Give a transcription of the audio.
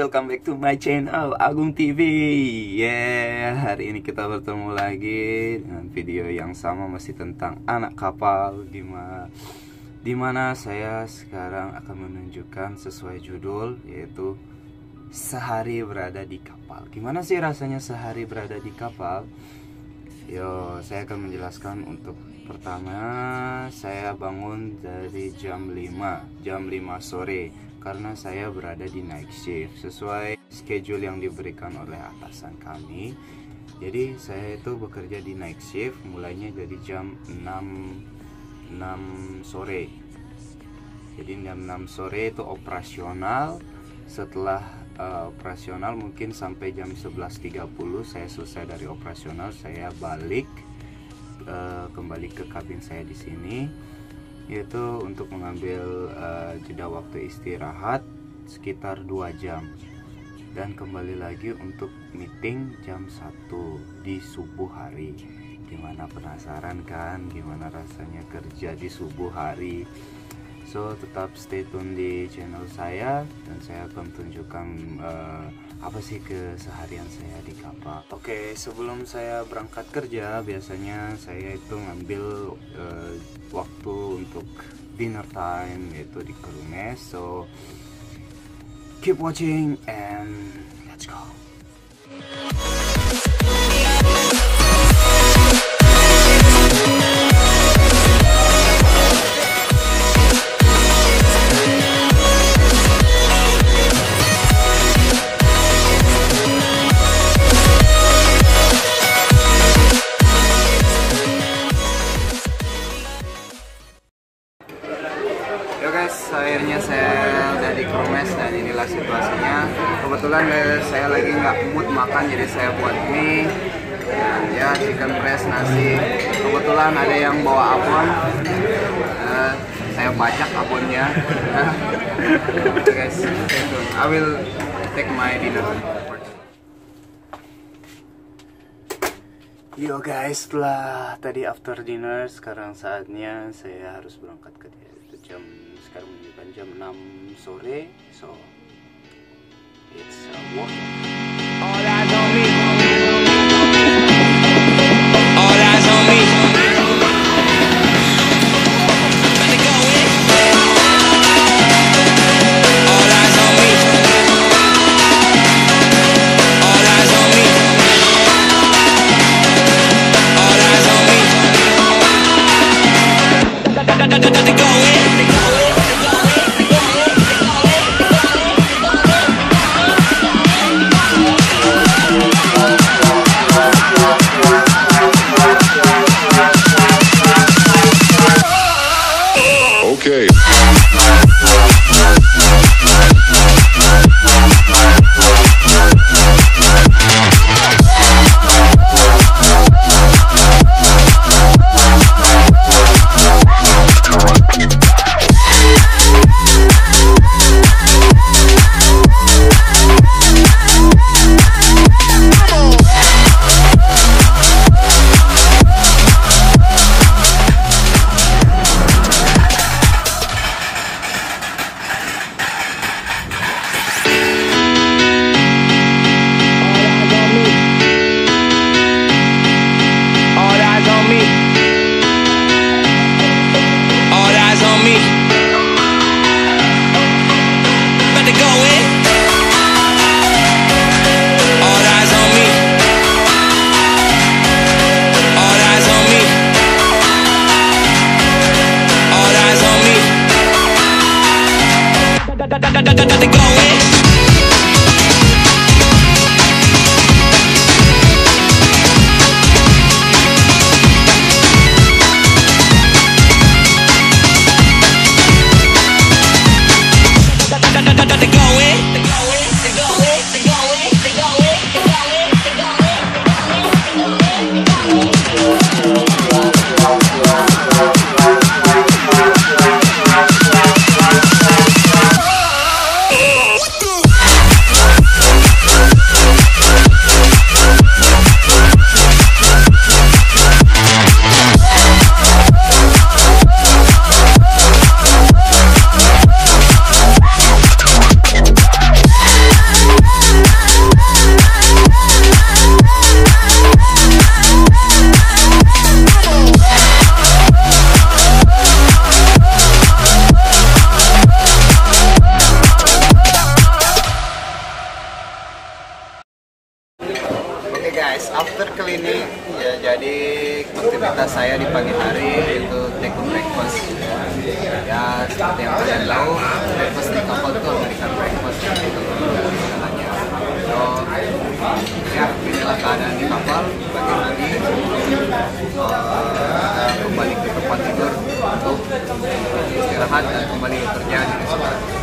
welcome back to my channel Agung TV. Hari ini kita bertemu lagi dengan video yang sama, masih tentang anak kapal, dimana saya sekarang akan menunjukkan sesuai judul, yaitu sehari berada di kapal. Gimana sih rasanya sehari berada di kapal? Saya akan menjelaskan. Untuk pertama, saya bangun dari jam 5 sore karena saya berada di night shift sesuai schedule yang diberikan oleh atasan kami. Jadi saya itu bekerja di night shift mulainya dari jam 6 sore. Jadi jam 6 sore itu operasional. Setelah operasional mungkin sampai jam 11.30 saya selesai dari operasional, saya balik kembali ke kabin saya di sini, yaitu untuk mengambil jeda waktu istirahat sekitar 2 jam dan kembali lagi untuk meeting jam 1 di subuh hari. Gimana, penasaran kan gimana rasanya kerja di subuh hari? So tetap stay tune di channel saya dan saya akan tunjukkan apa sih keseharian saya di kapal. Oke, sebelum saya berangkat kerja biasanya saya itu ngambil waktu untuk dinner time, yaitu di crew mess. So keep watching and let's go. Akhirnya saya udah di crew mess dan inilah situasinya. Kebetulan saya lagi nggak mood makan, jadi saya buat mie dan ya chicken breast, nasi. Kebetulan ada yang bawa abon, saya bajak abonnya. Okay guys, stay tuned. I will take my dinner. Yo guys, setelah tadi after dinner, sekarang saatnya saya harus berangkat kerja. Sekarang menunjukkan jam 6 sore, so it's work. All eyes on me. All eyes on me. Let it go in. All eyes on me. All eyes on me. All eyes on me. Let it go in. Okay. What the? Ya seperti yang kalian tahu, breakfast di kapal itu American breakfast gitu segalanya. So ya inilah keadaan di kapal. Pagi-pagi kembali ke tempat tidur untuk istirahat dan kembali bekerja di restoran.